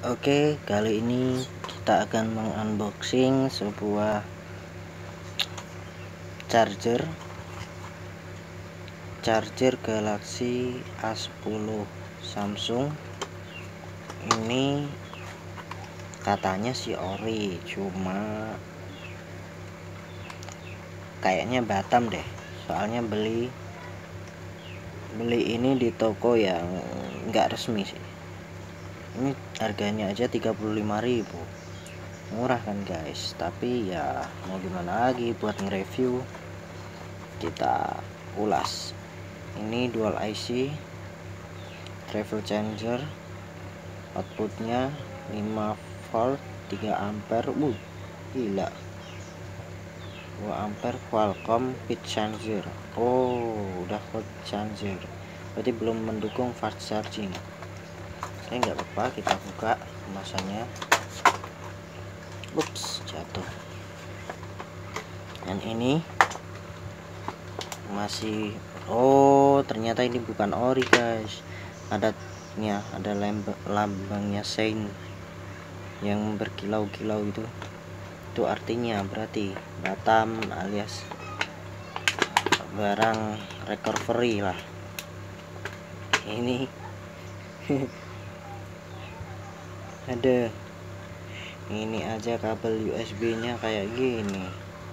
Oke, kali ini kita akan mengunboxing sebuah charger Galaxy A10 Samsung. Ini katanya si ori, cuma kayaknya Batam deh. Soalnya beli ini di toko yang nggak resmi sih. Ini harganya aja 35.000, murah kan guys, tapi ya mau gimana lagi, buat nge-review kita ulas. Ini dual IC travel changer, outputnya 5 volt 3 ampere. Gila, 2 ampere, Qualcomm quick charger. Udah quick charger, berarti belum mendukung fast charging. Oke, nggak apa-apa, kita buka kemasannya. Ups, jatuh. Dan ini masih, ternyata ini bukan ori guys. Ada lambangnya Shine yang berkilau-kilau itu artinya berarti Batam alias barang recovery lah ini. Ada ini aja kabel USB nya kayak gini,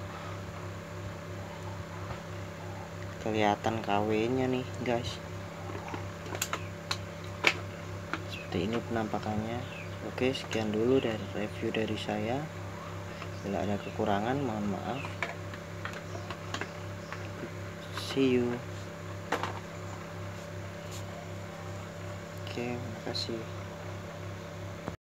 kelihatan KW nya nih guys. Seperti ini penampakannya. Oke, sekian dulu dari review dari saya. Bila ada kekurangan mohon maaf. See you. Oke, makasih.